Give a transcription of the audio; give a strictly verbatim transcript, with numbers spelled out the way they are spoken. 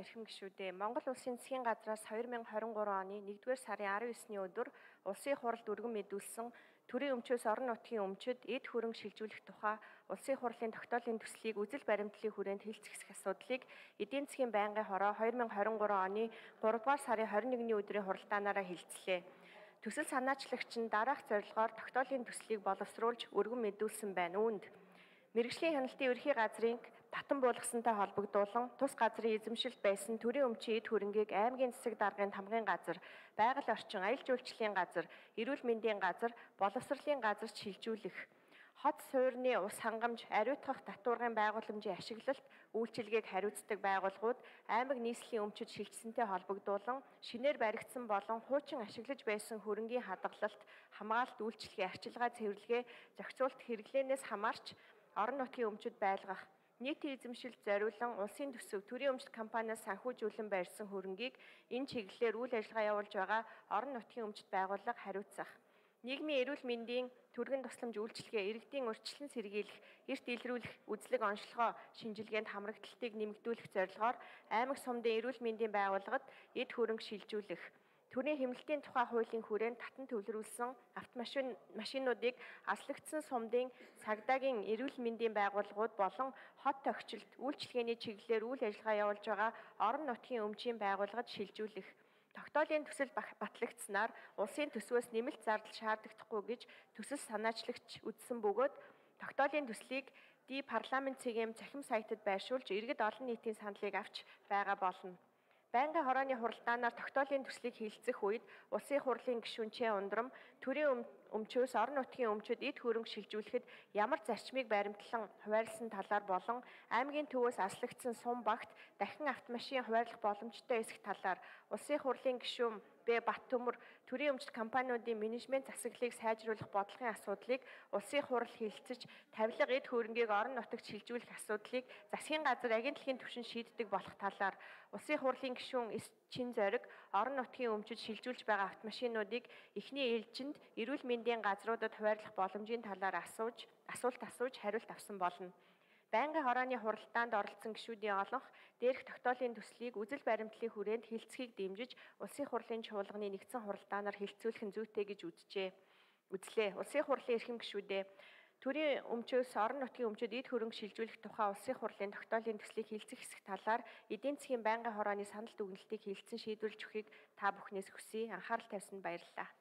эрхэм гишүүдээ Монгол Улсын засгийн газраас two thousand twenty-three оны нэгдүгээр сарын nineteen-ний өдөр улсын хуралд өргөн мэдүүлсэн төрийн өмчөөс орон нутгийн өмчөд эд хөрөнгө шилжүүлэх тухай улсын хурлын тогтоолын төслийг үзэл баримтлалын хүрээнд хэлцэх асуудлыг эдийн засгийн байнгын хороо two thousand twenty-three оны three дугаар сарын twenty-first-ний өдрийн хуралдаанаараа хэлцлээ. Төсөл санаачлагч нь дараах зорилгоор тогтоолын төслийг боловсруулж өргөн мэдүүлсэн байна. Үүнд мэргэжлийн хяналтын ерхий газрын татан буулгасантай холбогдуулан тус газрын эзэмшилд байсан төрийн өмчийн эд хөрөнгийг аймгийн засаг даргын тамгын газар, байгаль орчин, аялал жуулчлалын газар, эрүүл мэндийн газар, боловсролын газарт шилжүүлэх, хот суурьны ус хангамж, ариутгах татваргын байгууламжийн ашиглалт үйлчилгээг хариуцдаг байгууллагууд аймаг нийслэлийн өмчөд шилжсэнтэй холбогдуулан шинээр баригдсан болон хуучин ашиглаж байсан хөрөнгийн хадгалалт, хамгаалалт үйлчилгээ, арчилгаа цэвэрлэгээ, зохицуулт хэрэглээнээс хамаарч орон нутгийн өмчөд байлгах, нийтийн эзэмшилд зориулан улсын төсөв төрийн өмчт компаниас санхүүжүүлэн барьсан хөрөнгийг энэ чиглэлээр үйл ажиллагаа явуулж байгаа орон нутгийн өмчт байгууллага хариуцах. Нийгмийн эрүүл мэндийн түргэн тусламж үйлчилгээ, иргэдийн урьдчилан сэргийлэх, эрт илрүүлэх, үзлэг онцлогоо шинжилгээнд хамрагдалтыг нэмэгдүүлэх зорилгоор аймаг сумдын эрүүл мэндийн байгууллагад эд хөрөнгө шилжүүлэх. Төрийн хэмнэлтийн тухай хуулийн хүрээнд татан төвлөрүүлсэн автомашин машинуудыг аслагдсан сумдын цагдаагийн эрүүл мэндийн байгууллагууд болон хот тогтчлолт үйлчилгээний чиглэлээр үйл ажиллагаа явуулж байгаа орон нутгийн өмчийн байгууллагад шилжүүлэх. Тогтоолын төсөл батлагдсанаар улсын төсвөөс нэмэлт зардал шаардагдахгүй гэж төсөл санаачлагч үзсэн бөгөөд тогтоолын төслийг ди парламент цэгийн цахим сайтад байршуулж иргэд олон нийтийн саналыг авч байгаа болно. Байнгын хорооны хуралдаанаар тогтоолын төслийг хэлэлцэх үед улсын хурлын гишүүн Чэ Ундрам төрийн өмчөөс орон нутгийн өмчөд эд хөрөнгө шилжүүлэхэд ямар зарчмыг баримтлан хуваарлсан талаар болон аймгийн төвөөс аслагдсан сум багт дахин автомашин хуваарлах боломжтой эсэх талаар улсын хурлын гишүүн Б Баттөмөр төрийн өмчт компаниудын менежмент засаглалыг сайжруулах бодлогын асуудлыг улсын хурал хэлэлцэж тавилга эд хөрөнгийг орон нутагт шилжүүлэх асуудлыг засгийн газар агентлагийн түвшинд шийддэг болох талаар улсын хурлын гишүүн С Чин Зориг орон нутгийн өмчөд шилжүүлж байгаа автомашинуудыг эхний ээлжинд эрүүл мэндийн газруудад хуваарлах боломжийн талаар асууж асуулт асууж хариулт авсан болно. Байнгын хорооны хуралдаанд оролцсон гишүүдийн олонх дээрх тогтоолын төслийг үзэл баримтлалын хүрээнд хэлцэхийг дэмжиж улсын хурлын чуулганы нэгдсэн хуралдаанаар хэлцүүлэх нь зүйтэй гэж үзжээ. Үзлээ. Улсын хурлын эрхэм гишүүдээ төрийн өмчөөс орон нутгийн өмчөд эд хөрөнгө шилжүүлэх тухай улсын хурлын тогтоолын төслийг хэлцэх хэсэг талаар эдийн засгийн байнгын хорооны санал дүгнэлтийг хэлэлцэн шийдвэрлэж өгөхийг та бүхнээс хүсье. Анхаарал тавьсанд баярлалаа.